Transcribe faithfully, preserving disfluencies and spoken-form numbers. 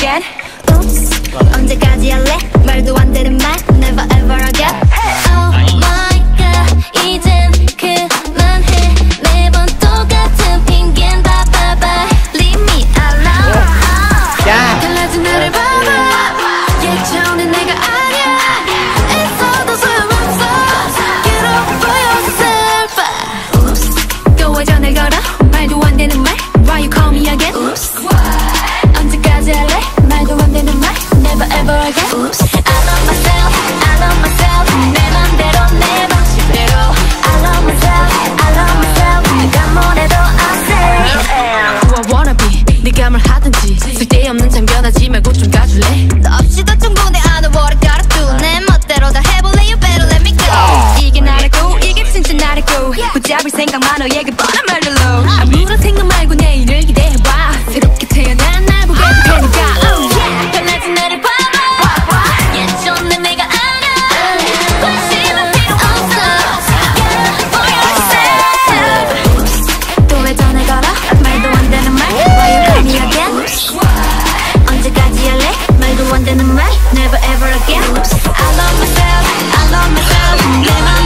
again. Oops, 언제까지 할래? 말도 안 되는 말 never ever again. Oh my god, 이젠 그만해. 매번 똑같은 핑계는 바바바. Leave me alone. 달라진 나를 봐봐. 예전에 내가 아니야. 애써도 소용없어. Get over yourself. Oops, 또 왜 전화를 걸어? 말도 안 되는 말. Why you call me again? Oops, 언제까지 할래? 말도 안 되는 말 never ever again. Oops, I love myself, I love myself. 내 맘대로 내 방식대로 I love myself, I love myself. 내가 뭐래도 I say who I wanna be. 네가 뭘 하든지 쓸데없는 참견하지 말고 좀 가줄래? 너 없이 더 충분해 I know what I gotta do. 내 멋대로 다 해볼래 you better let me go. 이게 나라고 이게 진짜 나라고 붙잡을 생각만 너에게 뻔한 말들로 아무런 생각 말고 내일을 기대해봐. 새롭게 태어난 날 보게 될 테니까 oh yeah. 달라진 나를 봐봐. 예전에 내가 아냐. 관심은 필요 없어. Get for yourself. 또 왜 전화 걸어? 말도 안 되는 말 Why you call me again? 언제까지 할래? 말도 안 되는 말 Never ever again. I love myself, I love myself. 내 맘